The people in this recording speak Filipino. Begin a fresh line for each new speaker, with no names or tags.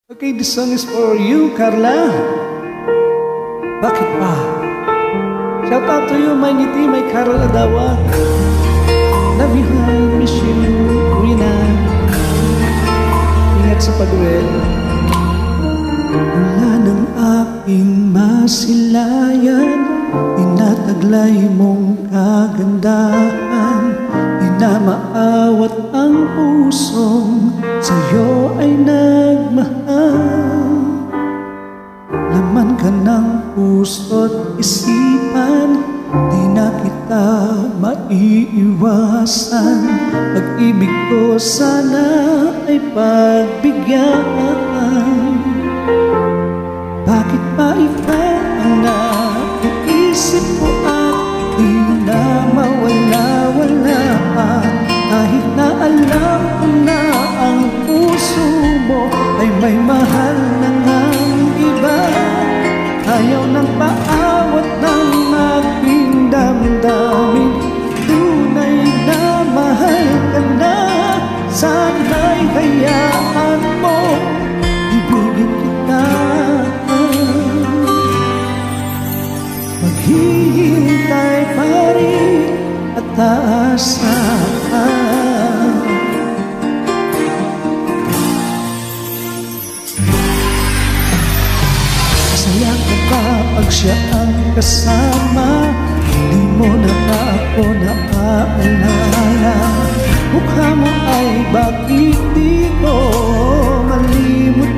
Okay, this song is for you, Carla. Bakit pa? Shout out to you, my ngiti, my Carol Adawa. Love you, hon. Miss you, Rina. Ingat sa pag-uwi. Mula ng aking masilayan, tinataglay mong kagandahan, pinamaawat ang pusong sa'yo ay nagmahal. Laman ka ng puso't isipan, di na kita maiiwasan. Pag-ibig ko sana ay pagbigyan. Bakit ba ikaw ang naisip ko at di na mawala-wala pa? Kahit na alam ko na ang puso mo ay may mahal na ngang iba, ayaw nang paawat ng aking damdamin. Tunay na mahal ka na, sana'y hayaan mo ibigin kita. Maghihintay pa rin at aasahan. Masaya ka kapag siya ang kasama, di mo na ako naaalala. Mukha mo ay bakit di ko malimot